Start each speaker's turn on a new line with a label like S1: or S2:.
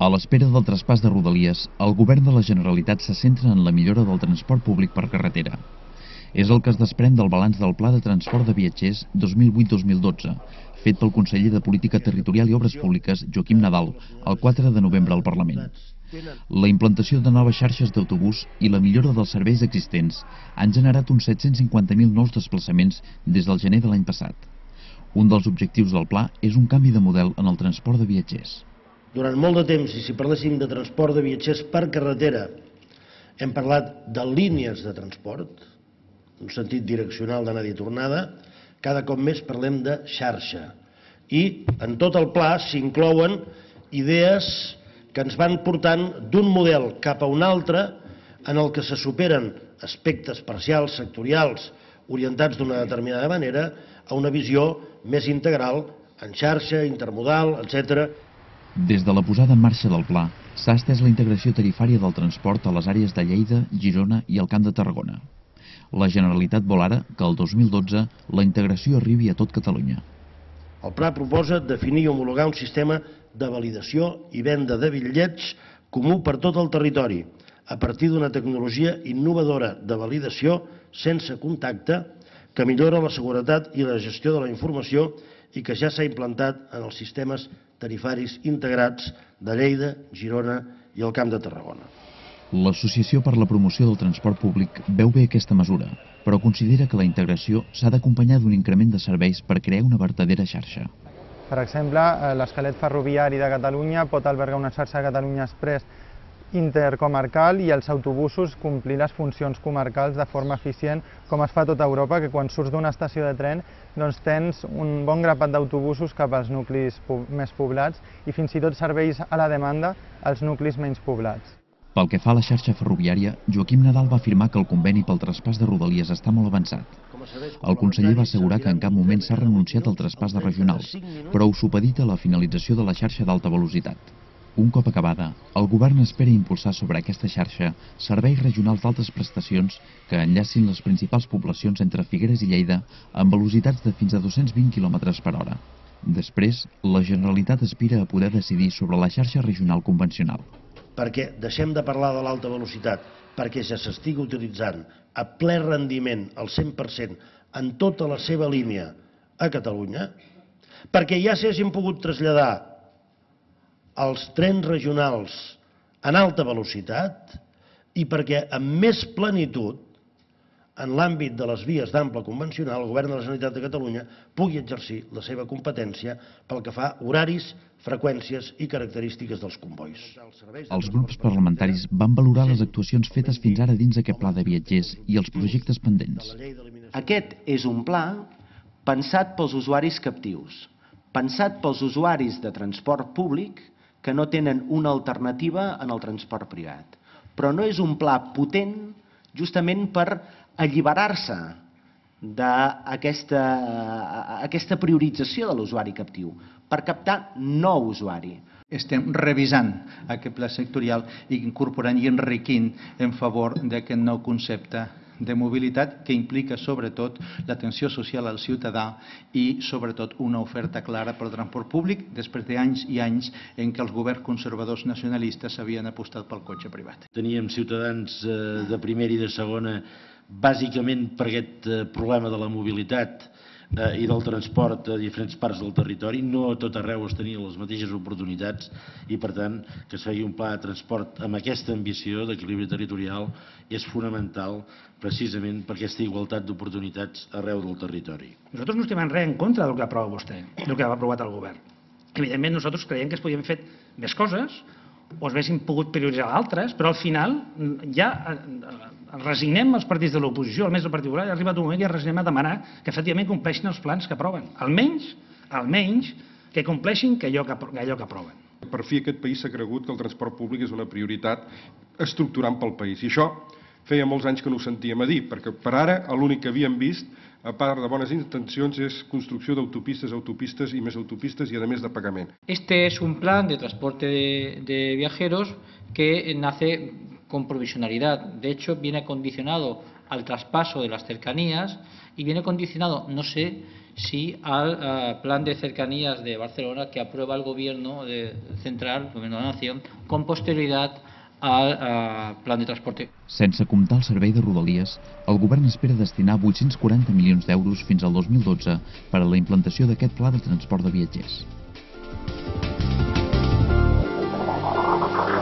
S1: A l'espera del traspàs de Rodalies, el govern de la Generalitat se centra en la millora del transport públic per carretera. És el que es desprèn del balanç del Pla de Transport de Viatgers 2008-2012, fet pel conseller de Política Territorial i Obres Públiques, Joaquim Nadal, el 4 de novembre al Parlament. La implantació de noves xarxes d'autobús i la millora dels serveis existents han generat uns 750.000 nous desplaçaments des del gener de l'any passat. Un dels objectius del pla és un canvi de model en el transport de viatgers.
S2: Durant molt de temps, i si parléssim de transport de viatgers per carretera, hem parlat de línies de transport, un sentit direccional d'anada i tornada. Cada cop més parlem de xarxa. I en tot el pla s'inclouen idees que ens van portant d'un model cap a un altre en el que se superen aspectes parcials, sectorials, orientats d'una determinada manera, a una visió més integral, en xarxa, intermodal, etc.
S1: Des de la posada en marxa del pla, s'ha estès la integració tarifària del transport a les àrees de Lleida, Girona i el Camp de Tarragona. La Generalitat vol ara que el 2012 la integració arribi a tot Catalunya.
S2: El pla proposa definir i homologar un sistema de validació i venda de bitllets comú per tot el territori, a partir d'una tecnologia innovadora de validació sense contacte que millora la seguretat i la gestió de la informació i que ja s'ha implantat en els sistemes tarifaris integrats de Lleida, Girona i el Camp de Tarragona.
S1: L'Associació per la Promoció del Transport Públic veu bé aquesta mesura, però considera que la integració s'ha d'acompanyar d'un increment de serveis per crear una vertadera xarxa.
S3: Per exemple, l'esquelet ferroviari de Catalunya pot albergar una xarxa de Catalunya Express intercomarcal i els autobusos complir les funcions comarcals de forma eficient, com es fa a tota Europa, que quan surts d'una estació de tren doncs tens un bon grapat d'autobusos cap als nuclis més poblats i fins i tot serveis a la demanda als nuclis menys poblats.
S1: Pel que fa a la xarxa ferroviària, Joaquim Nadal va afirmar que el conveni pel traspàs de Rodalies està molt avançat. El conseller va assegurar que en cap moment s'ha renunciat al traspàs de regionals, però ho supedita la finalització de la xarxa d'alta velocitat. Un cop acabada, el govern espera impulsar sobre aquesta xarxa serveis regionals d'altes prestacions que enllacin les principals poblacions entre Figueres i Lleida amb velocitats de fins a 220 km/h. Després, la Generalitat aspira a poder decidir sobre la xarxa regional convencional.
S2: Perquè deixem de parlar de l'alta velocitat, perquè ja s'estigui utilitzant a ple rendiment al 100% en tota la seva línia a Catalunya, perquè ja s'hagin pogut traslladar els trens regionals en alta velocitat i perquè amb més plenitud en l'àmbit de les vies d'ample convencional el Govern de la Generalitat de Catalunya pugui exercir la seva competència pel que fa a horaris, freqüències i característiques dels combois.
S1: Els grups parlamentaris van valorar les actuacions fetes fins ara dins aquest pla de viatgers i els projectes pendents.
S4: Aquest és un pla pensat pels usuaris captius, pensat pels usuaris de transport públic que no tenen una alternativa en el transport privat. Però no és un pla potent justament per alliberar-se d'aquesta priorització de l'usuari captiu, per captar nou usuari.
S5: Estem revisant aquest pla sectorial i incorporant i enriquint en favor d'aquest nou concepte de mobilitat que implica sobretot l'atenció social al ciutadà i sobretot una oferta clara pel transport públic després d'anys i anys en què els governs conservadors nacionalistes havien apostat pel cotxe privat.
S6: Teníem ciutadans de primera i de segona bàsicament per aquest problema de la mobilitat i del transport a diferents parts del territori. No a tot arreu es tenien les mateixes oportunitats i, per tant, que es feia un pla de transport amb aquesta ambició d'equilibri territorial és fonamental precisament per aquesta igualtat d'oportunitats arreu del territori.
S7: Nosaltres no estem en res en contra del que aprova vostè, del que ha aprovat el govern. Evidentment, nosaltres creiem que es podien fer més coses o es haguessin pogut prioritzar altres, però al final ja resignem els partits de l'oposició, almenys el Partit Popular, ha arribat un moment que resignem a demanar que efectivament compleixin els plans que aproven. Almenys que compleixin allò que aproven.
S8: Per fi aquest país s'ha cregut que el transport públic és una prioritat estructurant pel país. I això feia molts anys que no ho sentíem a dir, perquè per ara l'únic que havíem vist, a part de bones intencions, és construcció d'autopistes, autopistes i més autopistes i a més de pagament.
S9: Este es un plan de transporte de viajeros que nace con provisionalidad. De hecho, viene condicionado al traspaso de las cercanías y viene condicionado, no sé si al plan de cercanías de Barcelona que aprueba el gobierno central, el gobierno de la nación, con posterioridad al plan de transporte.
S1: Sense comptar el servei de Rodalies, el govern espera destinar 840 milions d'euros fins al 2012 per a la implantació d'aquest pla de transport de viatgers.